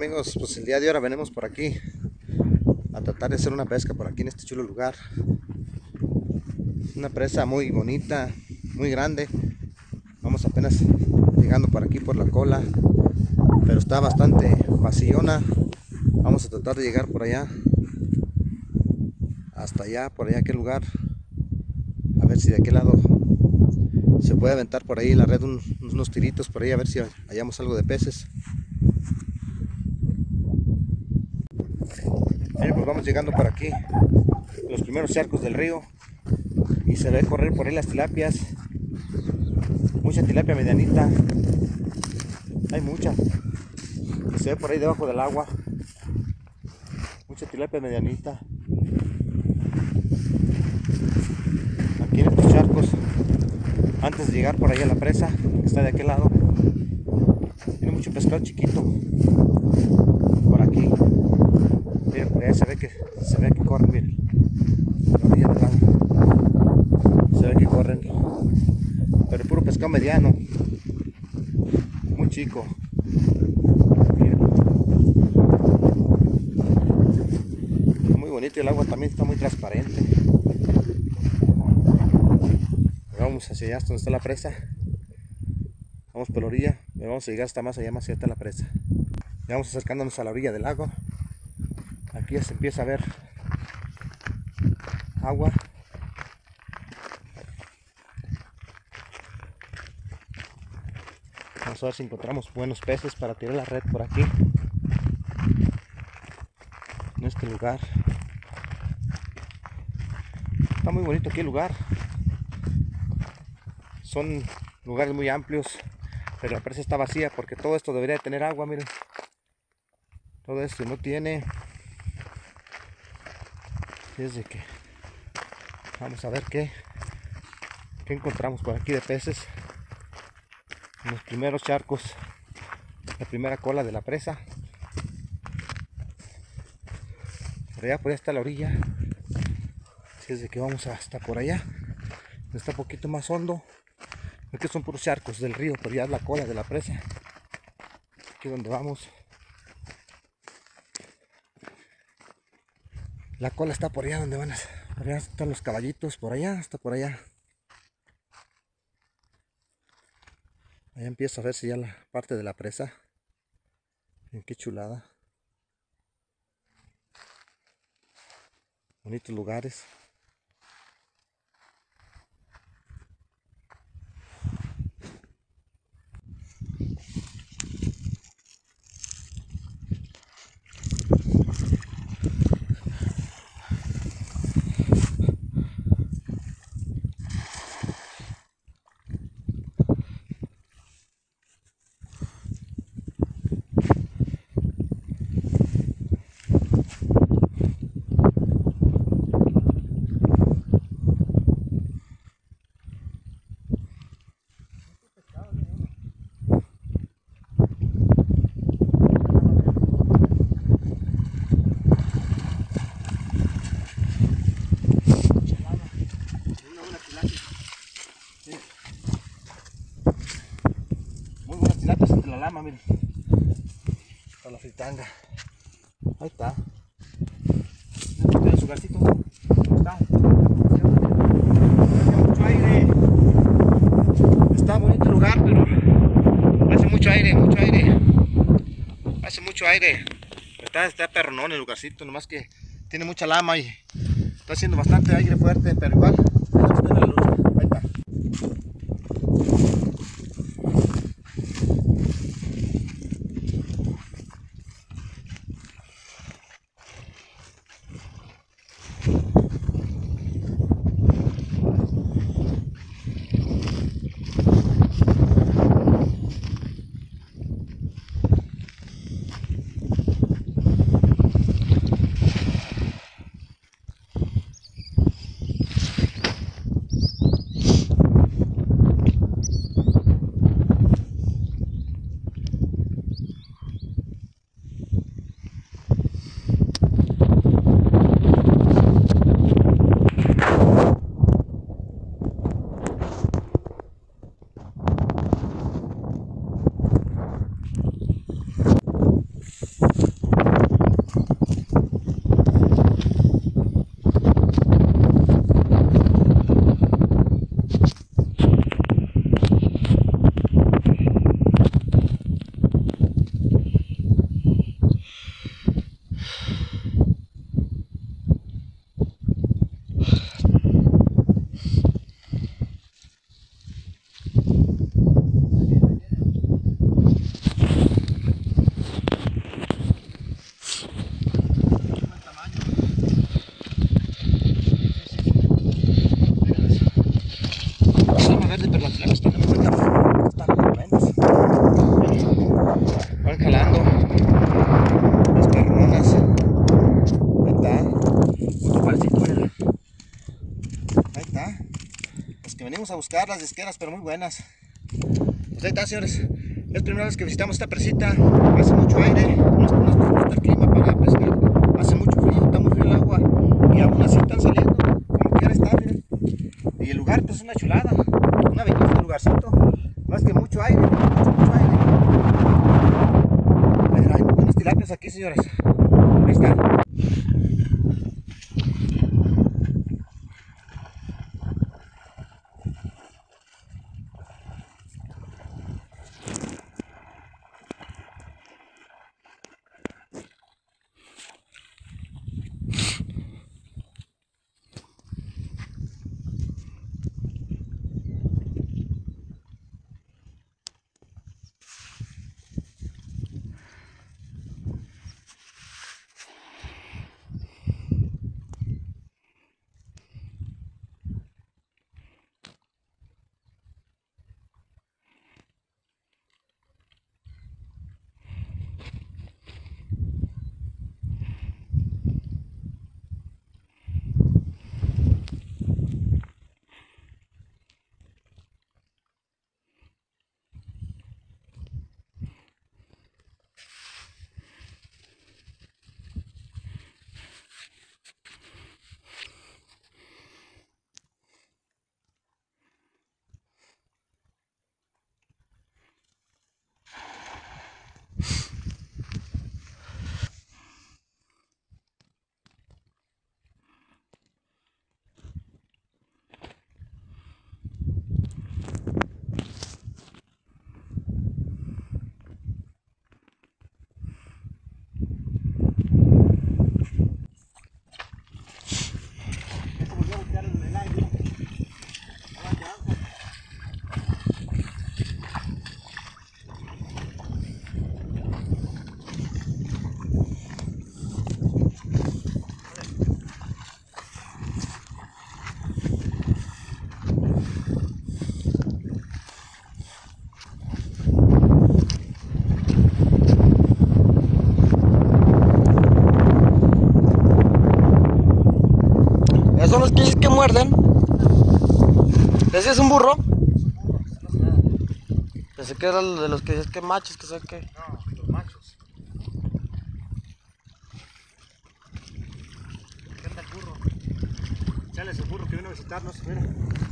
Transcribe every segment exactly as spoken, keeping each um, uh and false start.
amigos, pues el día de ahora venimos por aquí a tratar de hacer una pesca por aquí en este chulo lugar. Es una presa muy bonita, muy grande. Vamos apenas llegando por aquí por la cola, pero está bastante vacillona. Vamos a tratar de llegar por allá, hasta allá, por allá, aquel lugar, a ver si de aquel lado se puede aventar por ahí la red un, unos tiritos por ahí, a ver si hallamos algo de peces. Bien, pues vamos llegando por aquí, los primeros charcos del río, y se ve correr por ahí las tilapias, mucha tilapia medianita, hay mucha, y se ve por ahí debajo del agua, mucha tilapia medianita. Aquí en estos charcos, antes de llegar por ahí a la presa, que está de aquel lado, tiene mucho pescado chiquito, por aquí. Miren, por allá se ve que, se ve que corren, miren, la orilla del lago, se ve que corren, pero puro pescado mediano, muy chico. Miren. Muy bonito, el agua también está muy transparente. Vamos hacia allá, hasta donde está la presa, vamos por la orilla, vamos a llegar hasta más allá, más allá está la presa. Ya vamos acercándonos a la orilla del lago. Aquí ya se empieza a ver agua. Vamos a ver si encontramos buenos peces para tirar la red por aquí, en este lugar. Está muy bonito aquí el lugar. Son lugares muy amplios, pero la presa está vacía porque todo esto debería de tener agua, miren. Todo esto no tiene. Desde que vamos a ver qué, qué encontramos por aquí de peces. En los primeros charcos, la primera cola de la presa. Por allá, por allá está la orilla. Así es de que vamos hasta por allá. Está un poquito más hondo. Aquí son puros charcos del río, pero ya es la cola de la presa. Aquí es donde vamos. La cola está por allá donde van a, por allá están los caballitos, por allá, hasta por allá. Allá empiezo a verse ya la parte de la presa. Miren qué chulada. Bonitos lugares. La lama, miren, para la fritanga. Ahí está. En su garcito. Está. Mucho aire. Está bonito el lugar, pero hace mucho aire, mucho aire. Hace mucho aire. Está, está perronón el lugarcito, nomás que tiene mucha lama y está haciendo bastante aire fuerte, pero igual. Ahí está. buscar las disqueras, pero muy buenas. Pues ahí está, señores. Es la primera vez que visitamos esta presita. Hace mucho aire, no, no, no está el clima para pescar. Hace mucho frío, está muy frío el agua. Y aún así están saliendo, como quiera estar, miren. Y el lugar pues es una chulada, una belleza de lugarcito. Más que mucho aire, mucho, mucho aire. Pero hay muy buenas tilapias aquí, señores. Ahí está. Son los que, que muerden. ¿Ese es un burro? Pensé que era de los que es que machos, que sé que. No, los machos. ¿Qué anda el burro? Chale ese burro que vino a visitarnos, mira.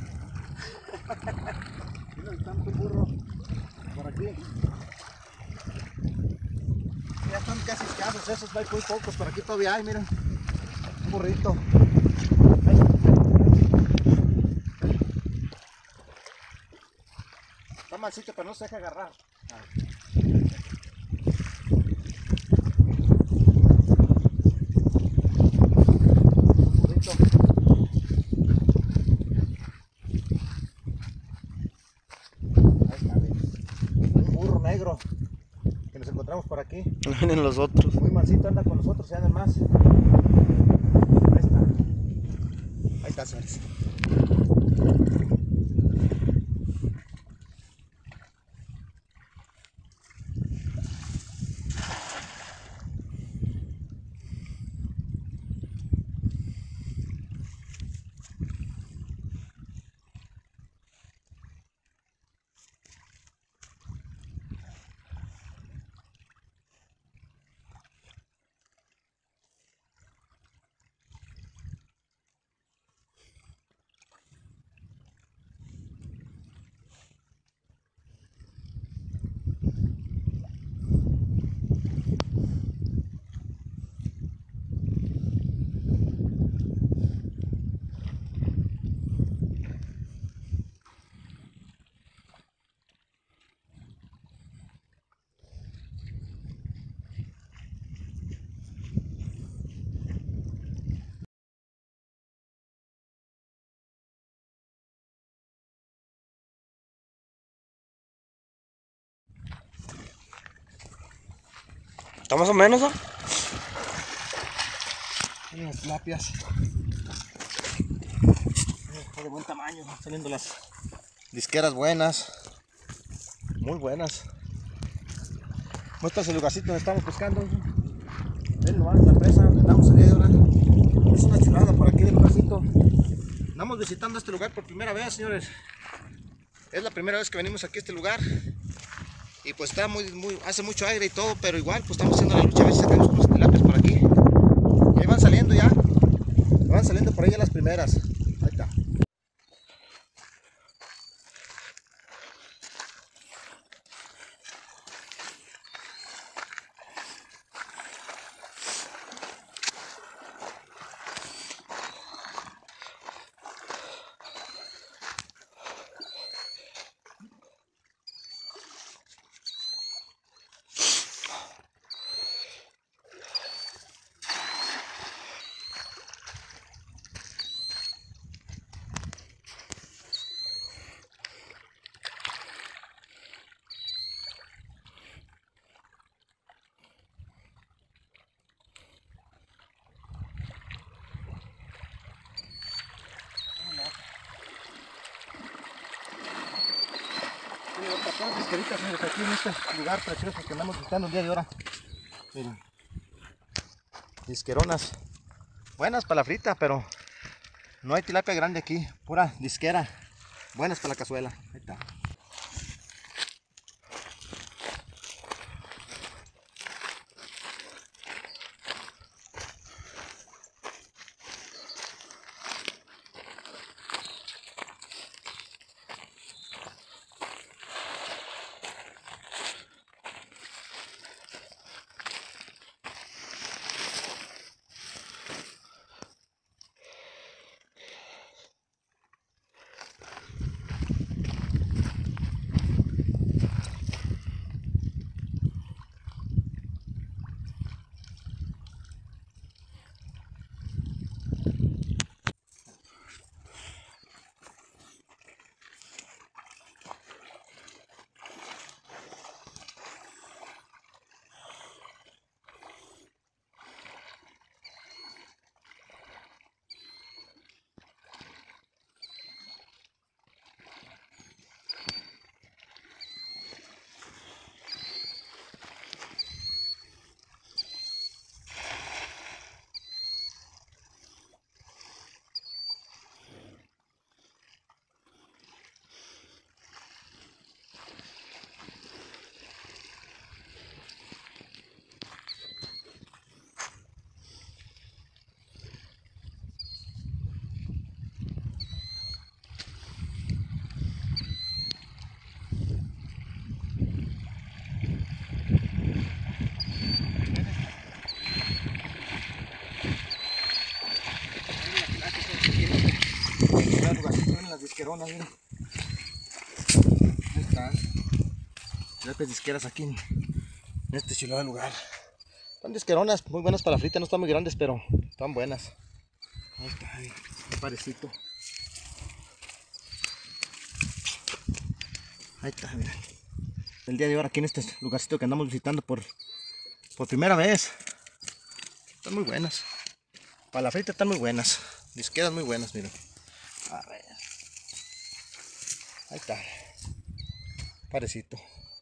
Vino a visitarnos un burro por aquí. Ya están casi escasos esos, hay muy pocos, pero aquí todavía hay, miren. Un burrito. Está malcito, pero no se deja agarrar. Burrito. Ahí está, un burro negro que nos encontramos por aquí. Vienen los otros. Muy malcito, anda con nosotros y andan más. Ahí está. Ahí está, señores. ¿Está más o menos, ¿no? Unas tilapias de buen tamaño, saliendo las disqueras buenas, muy buenas. Muestras el lugarcito donde estamos pescando. Ven nomás la presa donde andamos allá ahora. Es una chulada por aquí del lugarcito. Andamos visitando este lugar por primera vez, señores. Es la primera vez que venimos aquí a este lugar. Y pues está muy, muy, hace mucho aire y todo, pero igual pues estamos haciendo la lucha a ver si sacamos unos tilapias por aquí. Y ahí van saliendo ya. Van saliendo por ahí ya las primeras. Ahí está. Pesqueritas aquí en este lugar precioso que andamos visitando el día de ahora. Miren, disqueronas buenas para la frita, pero no hay tilapia grande aquí, pura disquera, buenas para la cazuela. Ahí está. Las disqueronas, miren. Ahí están. Las disqueras aquí en este chulado lugar. Están disqueronas, muy buenas para la frita, no están muy grandes, pero están buenas. Ahí está, ahí, un parecito. Ahí está, miren. El día de hoy aquí en este lugarcito que andamos visitando por, por primera vez. Están muy buenas. Para la frita están muy buenas. Disqueras muy buenas, miren. A ver. Ahí está. Parecito.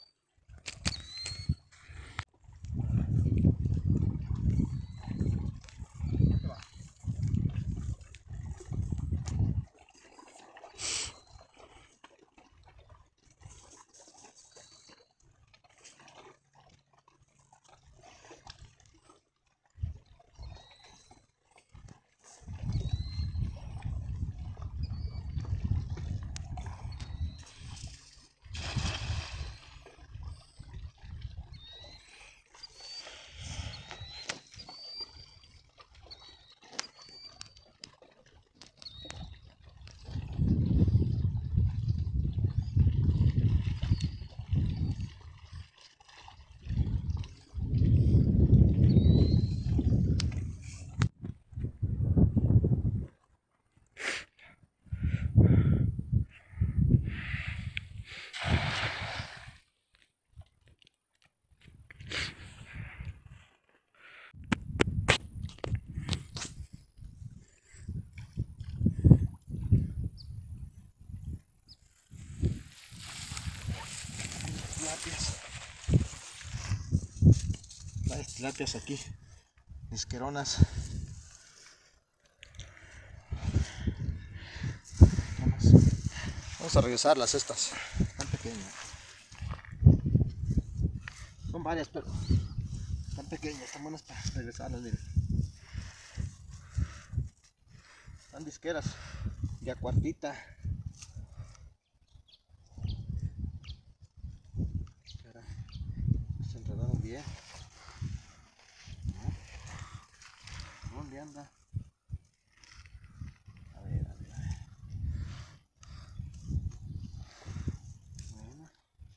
Tilapias. Varias tilapias aquí. Disqueronas. Vamos a regresar las estas. Están pequeñas. Son varias, pero están pequeñas, están buenas para regresarlas, miren. Están disqueras de a cuartita. Se enredaron bien. ¿Dónde anda? A ver, a ver, a ver. Bueno.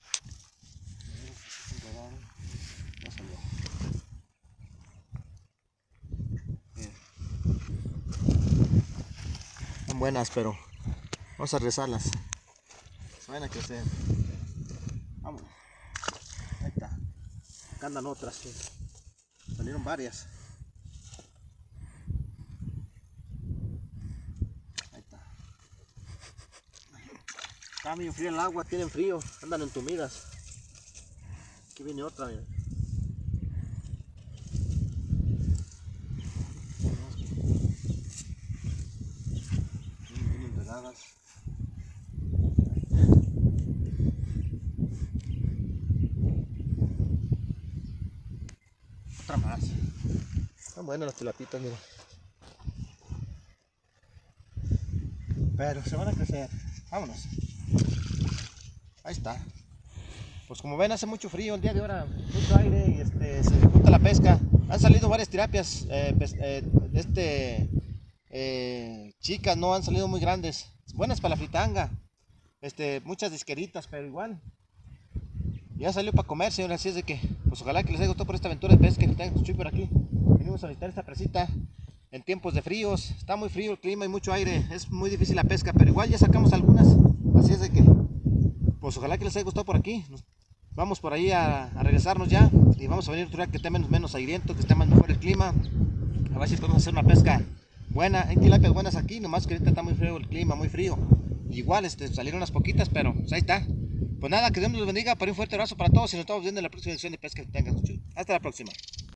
Se enredaron. No salió. Bien. Están buenas, pero vamos a rezarlas. Se van a crecer. Vamos. Ahí está. Acá andan otras. Sí. Salieron varias. Ahí está. Está bien frío el agua, tienen frío, andan entumidas. Aquí viene otra, miren. Vienen enredadas. Otra más. Están buenas las tilapitas, miren. Pero se van a crecer. Vámonos. Ahí está. Pues como ven, hace mucho frío el día de ahora, mucho aire y este, se dificulta la pesca. Han salido varias tirapias, eh, pues, eh, este, eh, chicas, no han salido muy grandes. Buenas para la fritanga. Este, muchas disqueritas, pero igual. Ya salió para comer, señores, así es de que, pues ojalá que les haya gustado por esta aventura de pesca que tengan Chuy por aquí. Venimos a visitar esta presita en tiempos de fríos. Está muy frío el clima y mucho aire. Es muy difícil la pesca, pero igual ya sacamos algunas. Así es de que, pues ojalá que les haya gustado por aquí. Nos vamos por ahí a, a regresarnos ya. Y vamos a venir otro día que esté menos, menos airiento, que esté más mejor el clima. A ver si podemos hacer una pesca buena. Hay tilapias buenas aquí, nomás que ahorita está muy frío el clima, muy frío. Igual este, salieron unas poquitas, pero pues ahí está. Pues nada, que Dios los bendiga, para un fuerte abrazo para todos y nos estamos viendo en la próxima edición de Pesca que tengan. Hasta la próxima.